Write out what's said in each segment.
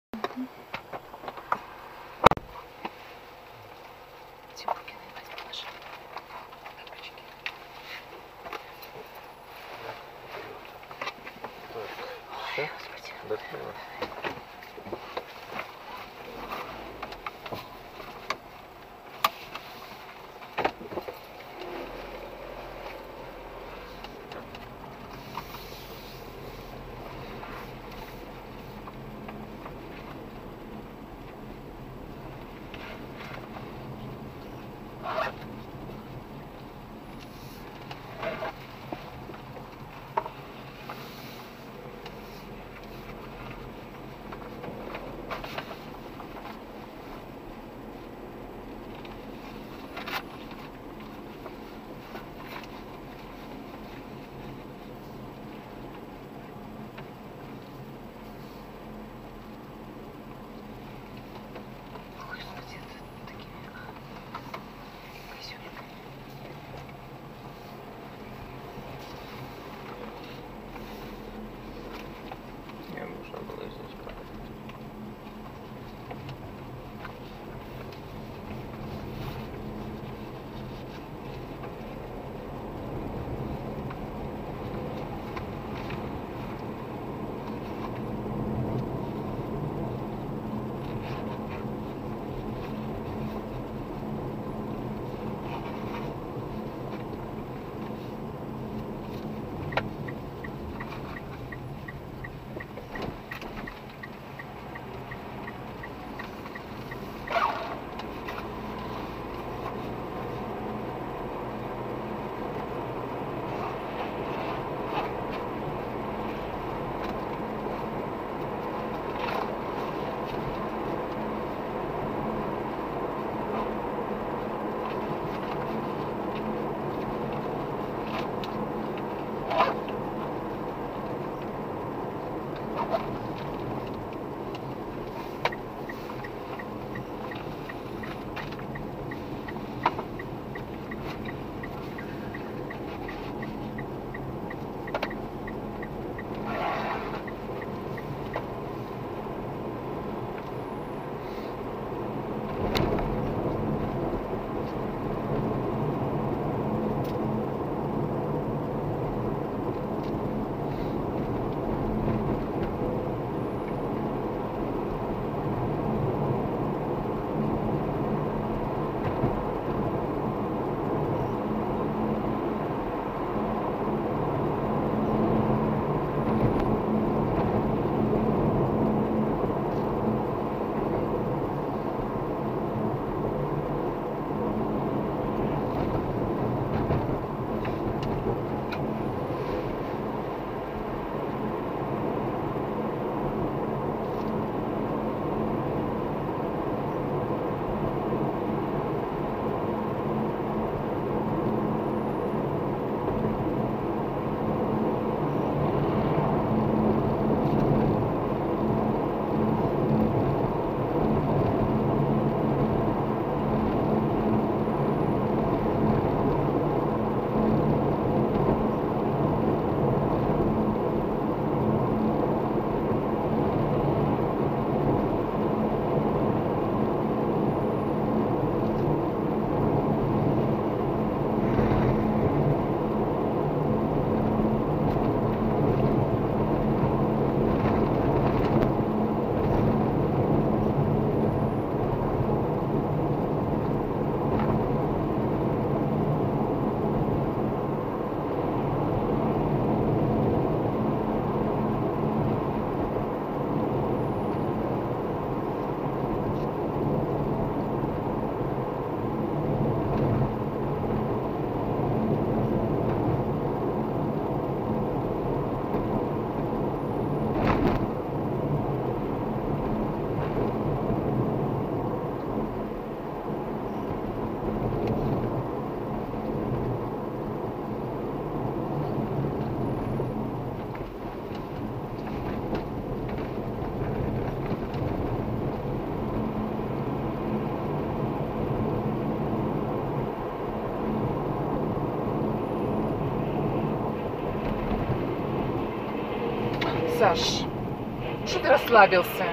Саш, что ты расслабился?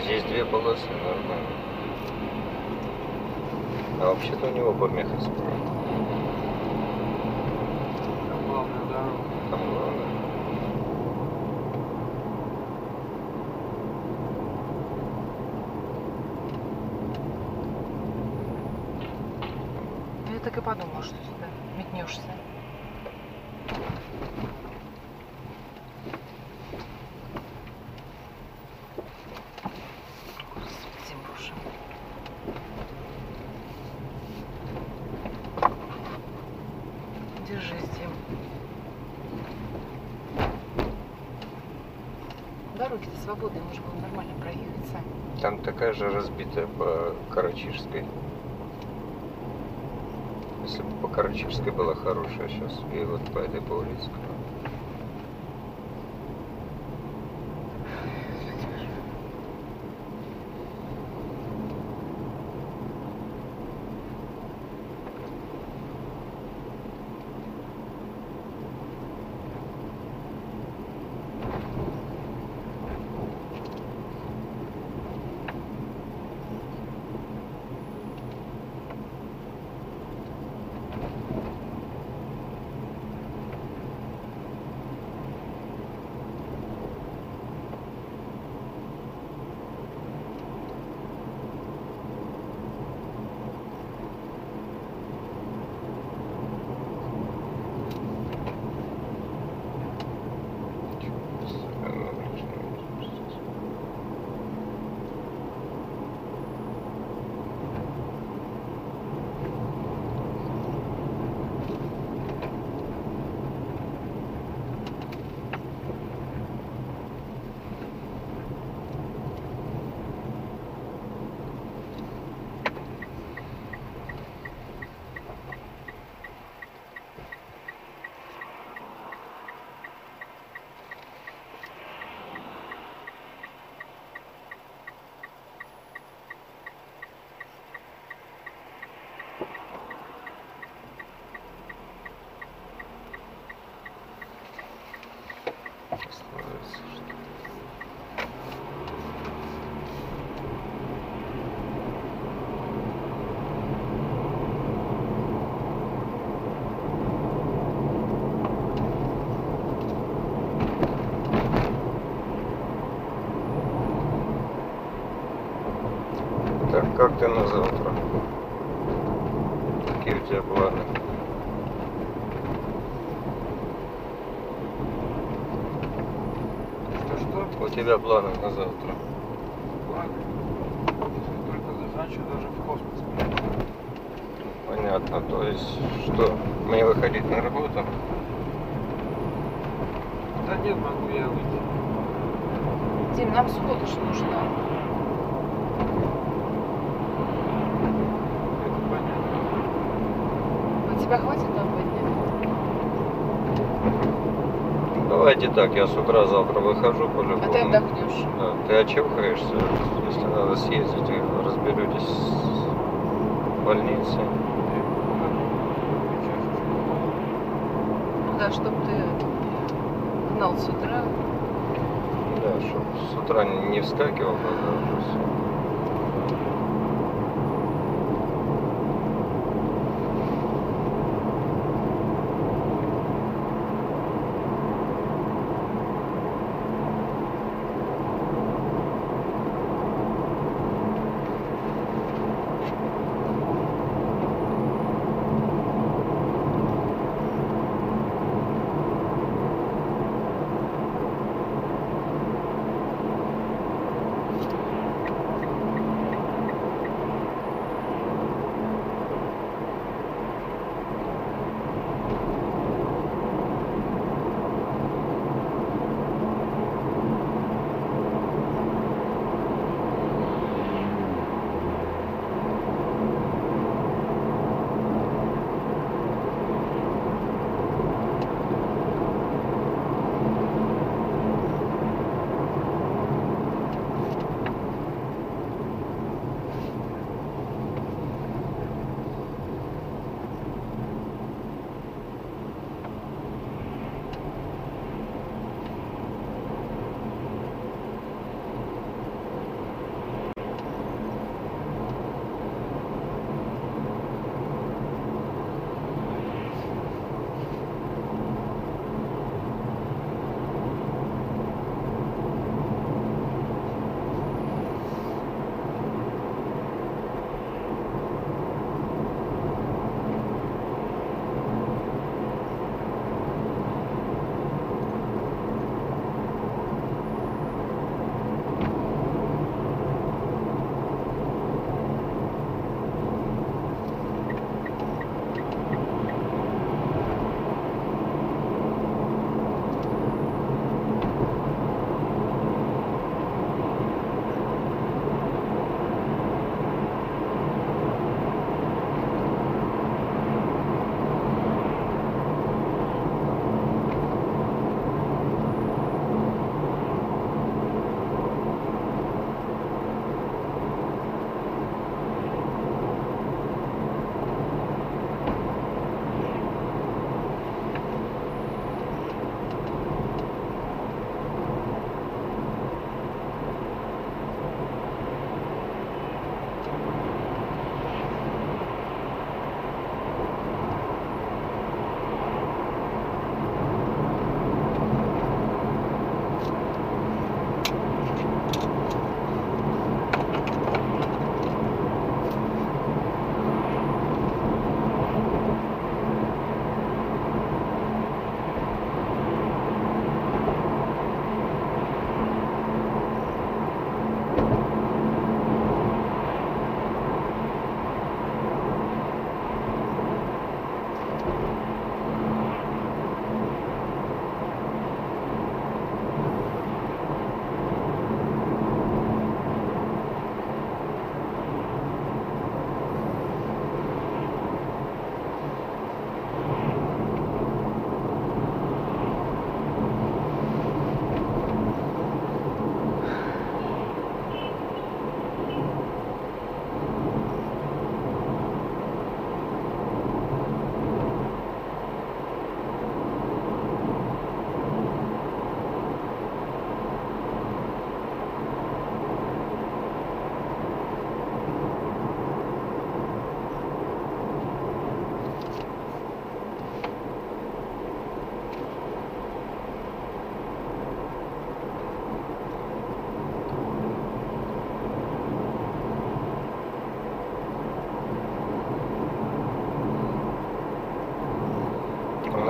Здесь две полосы, нормально. А вообще-то у него помеха справа. Там главная дорога. Там главное. Я так и подумала, что сюда метнешься. Господи боже. Держись, Дим. Дороги-то свободные, можно было нормально проехать сами. Там такая же разбитая по Карачишской. Если бы по Карачишской была хорошая сейчас, и вот по этой по Урицкой. Становится, что... Так, как ты на завтра? Какие у тебя планы? Что? У тебя планы на завтра? Ладно. Если только захочу, даже в космос. Понятно, то есть что, мне выходить на работу? Да нет, могу я выйти. Дим, нам суббота же нужна. Это понятно. А тебя хватит на 2 дня? Давайте так, я с утра завтра выхожу по-любому. А ты отдохнешь. Да, ты очухаешься, если надо съездить, вы разберетесь с больницей. Ну да, чтобы ты гнал с утра. Да, чтобы с утра не вскакивал, тогда уже все.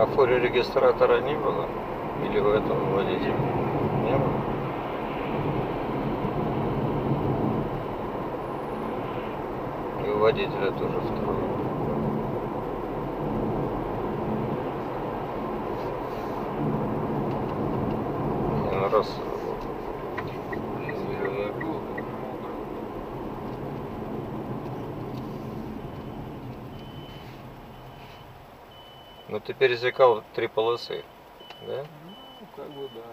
А в форе регистратора не было? Или в этом водителе? Не было? И у водителя тоже второй. Ну, раз. Если я не был, то не мог. Ну ты пересекал 3 полосы, да? Ну, как бы да.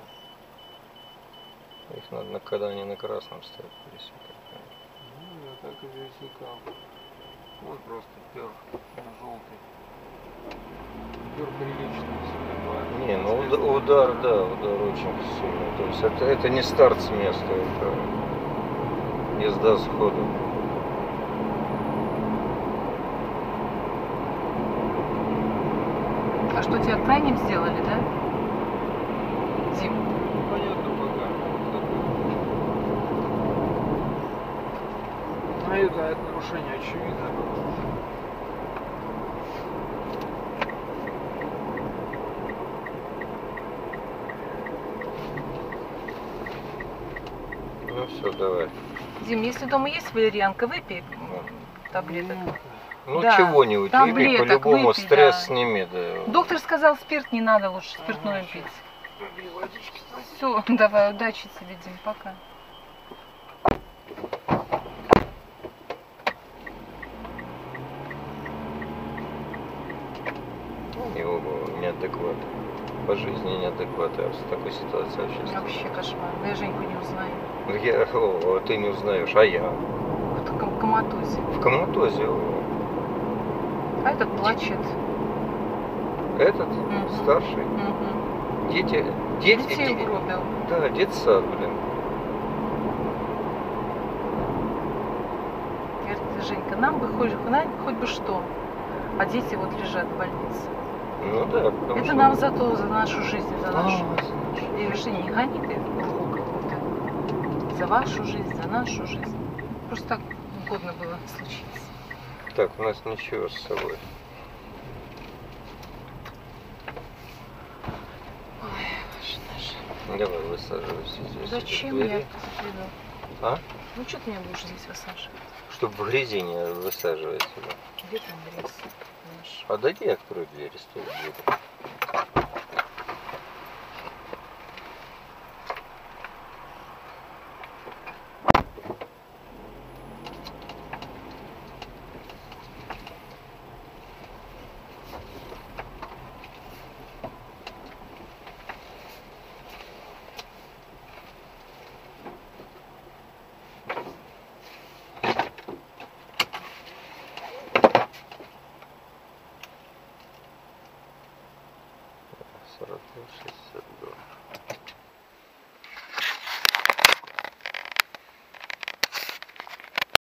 Их надо, когда они на красном стоят, пересекать. Ну, я так и пересекал. Вот просто пер на желтый. Пер прилично сюда. Не, ну удар, да, удар очень сильный. То есть это не старт с места, это езда сходу. А что, тебя крайним сделали, да? Дим, Понятно пока. А это нарушение очевидно было. Ну все, давай. Дим, если дома есть валерьянка, выпей таблеток. Ну Да, чего не выпей, таблеток по-любому выпей, стресс да. сними, да. Доктор сказал, спирт не надо, лучше спиртное пить. Все, давай, удачи тебе, Дим, пока. Его было неадекват. По жизни неадекват, а в такой ситуации вообще. Вообще кошмар. Да я Женьку не узнаю. Ну, ты не узнаешь, а я. В таком коматозе. В коматозе. А этот плачет. Этот Мгм. старший. Угу. Дети. Детей угробил. Да, детсад, блин. Говорит, Женька, нам бы хоть бы что. А дети вот лежат в больнице. Ну да, потому Это что... нам зато за нашу жизнь, за нашу. А, Я говорю, Женя, не гони ты руку какую-то. За вашу жизнь, за нашу жизнь. Просто так угодно было случиться. Так, у нас ничего с собой. Давай, высаживайся здесь. Зачем в я двери. это веду? А? Ну что ты меня будешь здесь высаживать? Чтобы в грязи не высаживать сюда. Где там грязь? Наш? А дайте я открою дверь, стой дверь. $42,62.